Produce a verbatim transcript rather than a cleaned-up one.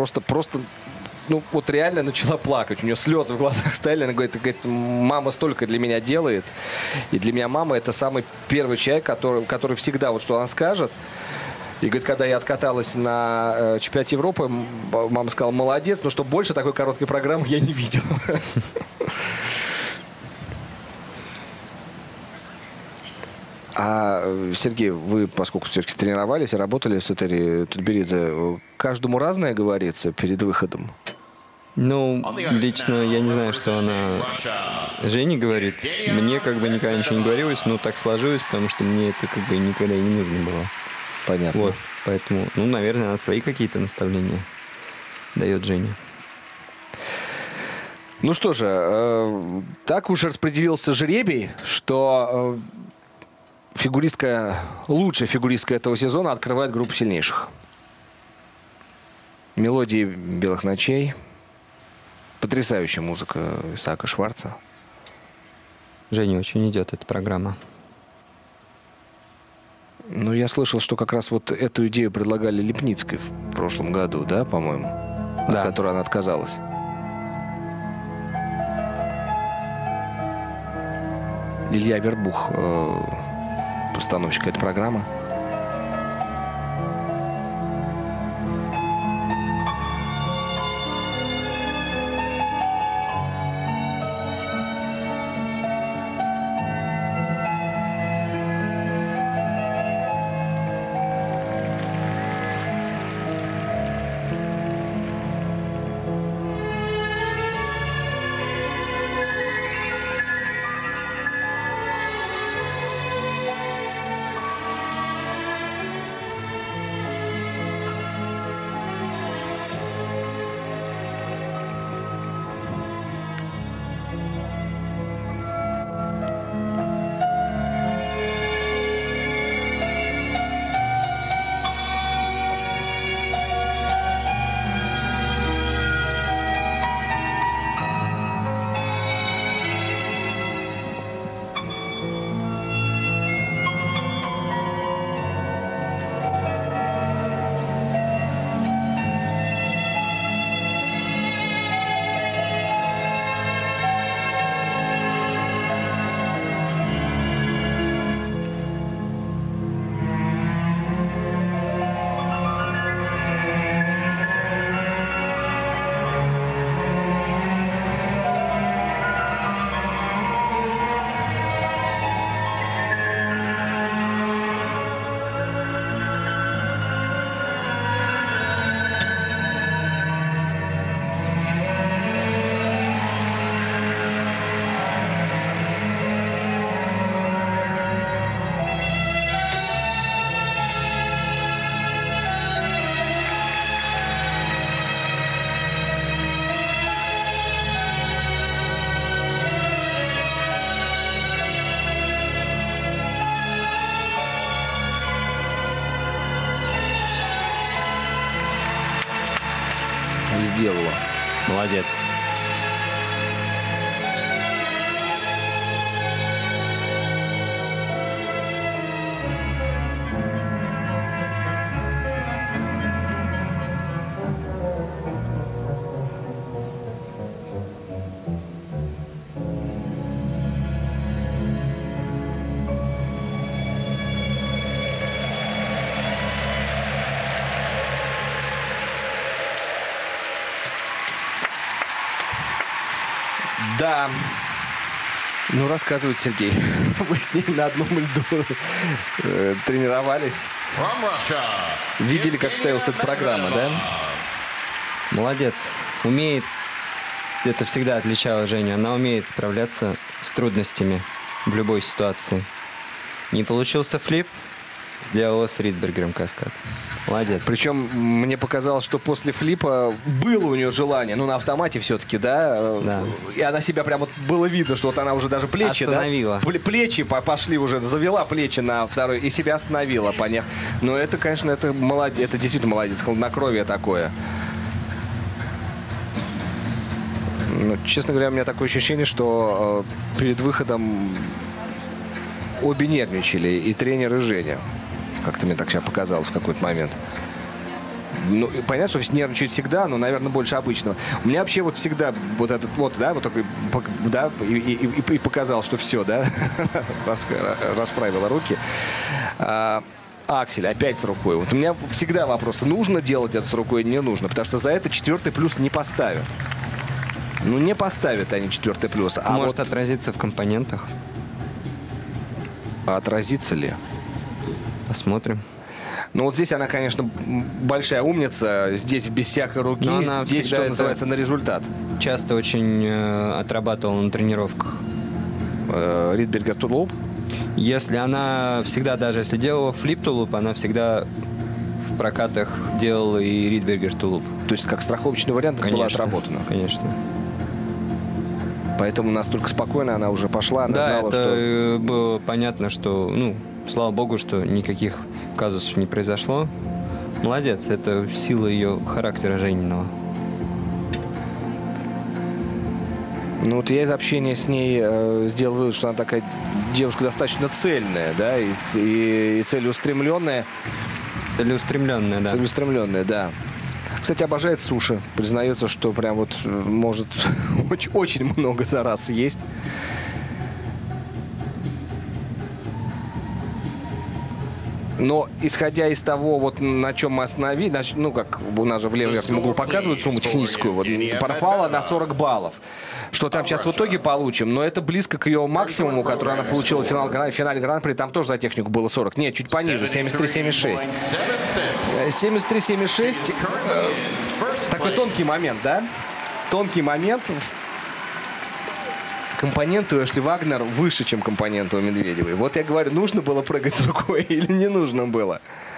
просто, просто, ну, вот реально начала плакать. У нее слезы в глазах стояли. Она говорит, говорит, мама столько для меня делает. И для меня мама — это самый первый человек, который, который всегда, вот что она скажет. И говорит, когда я откаталась на э, чемпионате Европы, мама сказала, молодец, но что больше такой короткой программы я не видел. А, Сергей, вы, поскольку все-таки тренировались и работали с Этери Тутберидзе, каждому разное говорится перед выходом? Ну, лично я не знаю, что она Жене говорит. Мне как бы никогда ничего не говорилось, но так сложилось, потому что мне это как бы никогда и не нужно было. Понятно. Вот, поэтому, ну, наверное, она свои какие-то наставления дает Жене. Ну что же, э, так уж распределился жребий, что э, фигуристка, лучшая фигуристка этого сезона открывает группу сильнейших. Мелодии «Белых ночей». Потрясающая музыка Исаака Шварца. Жене очень идет эта программа. Ну, я слышал, что как раз вот эту идею предлагали Липницкой в прошлом году, да, по-моему? Да. От которой она отказалась. Илья Вербух, э, постановщик этой программы. Сделала. Молодец. Да. Ну, рассказывает Сергей. Вы с ним на одном льду э, тренировались. Видели, как ставилась эта программа, да? Молодец. Умеет. Это всегда отличало Женю. Она умеет справляться с трудностями в любой ситуации. Не получился флип, сделала с Ридбергером каскад. Молодец. Причем мне показалось, что после флипа было у нее желание, ну, на автомате все-таки, да? Да. И она себя прям вот было видно, что вот она уже даже плечи, остановила. Да? Плечи пошли уже, завела плечи на второй и себя остановила, поняв. Но это, конечно, это молодец, это действительно молодец, хладнокровие такое. Ну, честно говоря, у меня такое ощущение, что э, перед выходом обе нервничали, и тренер, и Женя. Как-то мне так сейчас показалось в какой-то момент. Ну, понятно, что нервничает всегда, но, наверное, больше обычного. У меня вообще вот всегда вот этот вот, да, вот такой, да, и, и, и показал, что все, да, расправила руки. А, аксель опять с рукой. Вот у меня всегда вопрос, нужно делать это с рукой или не нужно, потому что за это четвертый плюс не поставят. Ну, не поставят они четвертый плюс. А может вот отразиться в компонентах. А отразится ли? Посмотрим. Ну, вот здесь она, конечно, большая умница. Здесь без всякой руки. Здесь, что называется, на результат. Часто очень э, отрабатывала на тренировках. Э, Ридбергер тулуп? Если она всегда, даже если делала флип-тулуп, она всегда в прокатах делала и Ридбергер тулуп. То есть, как страховочный вариант, это была отработана? Конечно. Поэтому настолько спокойно она уже пошла. Она да, знала, это что... было понятно, что, ну, слава богу, что никаких казусов не произошло. Молодец, это сила ее характера Жениного. Ну вот я из общения с ней э, сделал вывод, что она такая девушка достаточно цельная, да, и, и, и целеустремленная. Целеустремленная, да. Целеустремленная, да. Кстати, обожает суши. Признается, что прям вот может очень, очень много за раз есть. Но исходя из того, вот на чем мы остановились, ну как у нас же в левом верхнем углу показывают сумму техническую, вот пропала на сорок баллов. Что там сейчас в итоге получим, но это близко к ее максимуму, который она получила в финале, в финале Гран-при, там тоже за технику было сорок. Нет, чуть пониже, семьдесят три семьдесят шесть. семьдесят три семьдесят шесть. Э, такой тонкий момент, да? Тонкий момент. Компоненты у Эшли Вагнер выше, чем компоненты у Медведевой. Вот я говорю, нужно было прыгать с рукой или не нужно было?